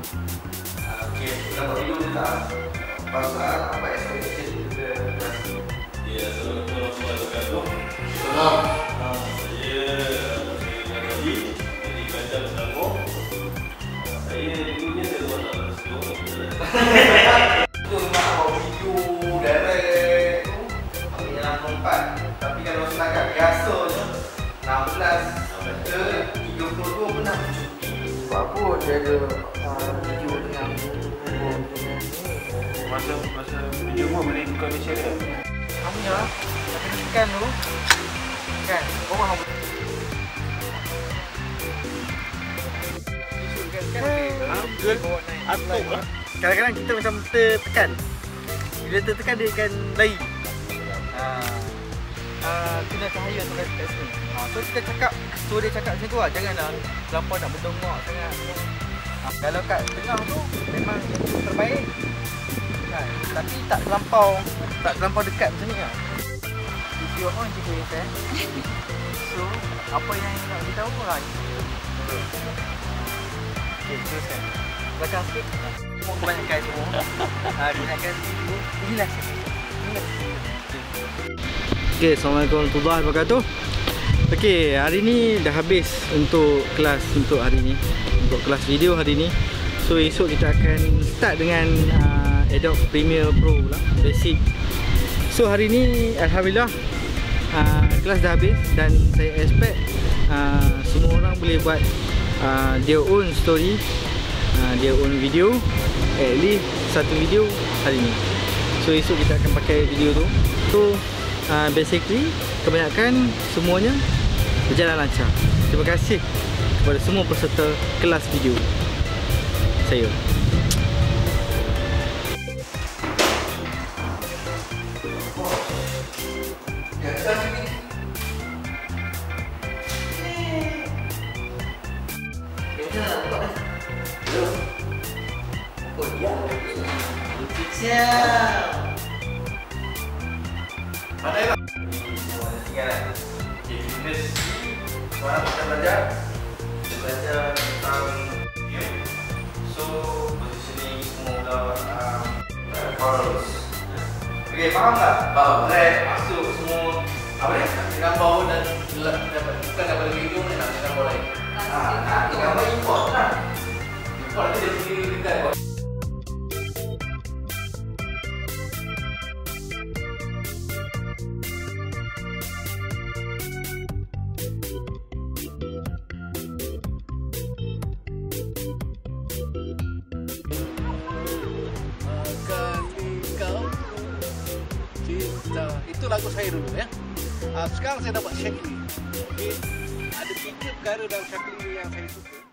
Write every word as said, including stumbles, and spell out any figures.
Okey, dapat video dia tak? Pasal apa expectation kita? Ya, Assalamualaikum warahmatullahi wabarakatuh. Salam. Saya Saya Nabi dari Kandang Selangor. Saya dulunya saya buat dalam studio. Itu memang bawa video direct tu ambil yang empat. Tapi kalau setakat biasa je enam belas ke tiga puluh dua pun dah cuti. Sebab apa dia ada uh, video yang Masa masa video pun boleh buka Malaysia dia. kamu ya, kena tekan dulu. Kan, bawah kamu. Betul. Atuk lah. Kadang-kadang kita macam tertekan. Bila tertekan dia akan lari. Haa. Uh, kena cahaya tu kat kat sini. Ha, so kita cakap, so dia cakap macam tu lah. Janganlah terlampau nak berdongak sangat. Ha, kalau kat tengah tu memang itu terbaik. Kan? Tapi tak terlampau, tak terlampau dekat macam ni lah. Video on je guys eh. So, apa yang nak beritahu lah. Okay, teruskan. Belakang sikit. Semua kebanyakan semua. Ha, kebanyakan video. Inilah inilah. Okay, Assalamualaikum warahmatullahi wabarakatuh. Okay, hari ni dah habis untuk kelas untuk hari ni, untuk kelas video hari ni. So esok kita akan start dengan uh, Adobe Premiere Pro lah, basic. So hari ni Alhamdulillah uh, kelas dah habis dan saya expect uh, semua orang boleh buat uh, their own story, uh, their own video, at least satu video hari ni. So esok kita akan pakai video tu. So Uh, basically kebanyakan semuanya berjalan lancar. Terima kasih kepada semua peserta kelas video saya. Pandai tak? Tinggal lah. Okay, fitness sekarang kita belajar Kita belajar tentang game. So, positioning semua um, corals. Okay, faham tak? Faham. Rap, masuk semua apa ni? Nak gambar dan dapat bukan dapat video ni, nak gambar lain. Haa, nak gambar import lah. Import tu dia sendiri dekat. Itu lagu saya dulu ya. Uh, sekarang saya dapat Shakily. Okay. Ada tiga perkara dalam Shakily yang saya suka.